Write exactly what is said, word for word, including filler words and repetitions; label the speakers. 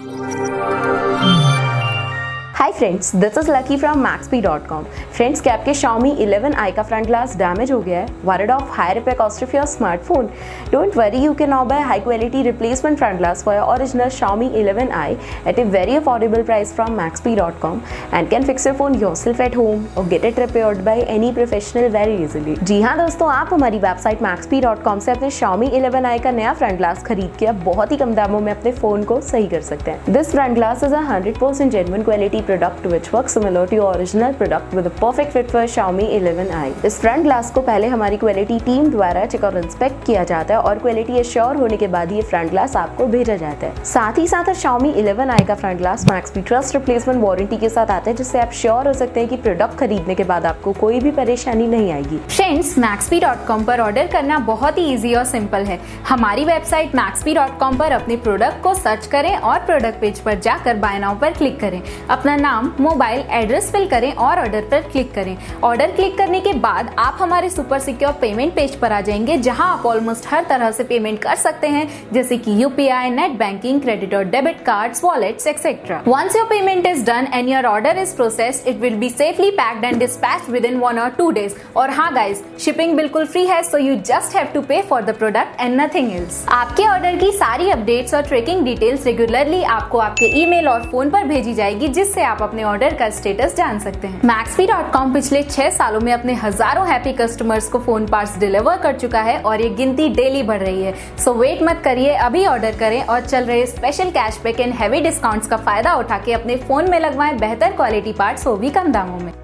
Speaker 1: Hi friends, this is Lucky from MaxP dot com. Friends, क्या आपके Xiaomi eleven I का front glass damage हो गया है? Worried of high repair cost of your smartphone? Don't worry, you can now buy high quality replacement front glass for your original Xiaomi eleven I at a very affordable price from maxpy dot com and can fix your phone yourself at home or get it repaired by any professional very easily। जी हाँ दोस्तों, आप हमारी website मैक्सपी dot com से अपने Xiaomi eleven I का नया front glass खरीद के अब बहुत ही कम दामों में अपने फोन को सही कर सकते हैं। This front glass is a one hundred percent genuine quality product which works similar to your original product with a perfect fit for Xiaomi eleven I. इस फ्रंट ग्लास को पहले हमारी क्वालिटी टीम द्वारा चेक और inspect किया जाता है और क्वालिटी एश्योर होने के बाद ये फ्रंट ग्लास आपको भेजा जाता है। साथ ही साथ Xiaomi इलेवन आई का front glass MaxP trust replacement warranty के साथ आता है, जिससे आप श्योर हो सकते हैं कि प्रोडक्ट खरीदने के बाद आपको कोई भी परेशानी नहीं आएगी।
Speaker 2: फ्रेंड्स, मैक्सपी डॉट कॉम पर ऑर्डर करना बहुत ही इजी और सिंपल है। हमारी वेबसाइट मैक्सपी डॉट कॉम पर अपने प्रोडक्ट को सर्च करें और प्रोडक्ट पेज पर जाकर बाय नाउ पर क्लिक करें। अपना नाम, मोबाइल एड्रेस फिल करें और ऑर्डर पर क्लिक करें। ऑर्डर क्लिक करने के बाद आप हमारे सुपर सिक्योर पेमेंट पेज पर आ जाएंगे, जहां आप ऑलमोस्ट हर तरह से पेमेंट कर सकते हैं, जैसे कि यूपीआई, नेट बैंकिंग, क्रेडिट और debit cards, wallets etcetera. Once your payment is done and your order is processed, it will be safely packed and dispatched within one or two days. और हाँ guys, shipping बिल्कुल free है, so you just have to pay for the product and nothing else. आपके order की सारी updates और tracking details regularly आपको आपके ईमेल और फोन पर भेजी जाएगी, जिससे आप अपने ऑर्डर का स्टेटस जान सकते हैं। मैक्सपी डॉट कॉम पिछले छह सालों में अपने हजारों हैप्पी कस्टमर्स को फोन पार्ट्स डिलीवर कर चुका है और ये गिनती डेली बढ़ रही है। सो वेट मत करिए, अभी ऑर्डर करें और चल रहे special cashback and heavy discounts का फायदा उठा के अपने फोन में लगवाएं बेहतर क्वालिटी पार्ट्स, वो भी कम दामों में।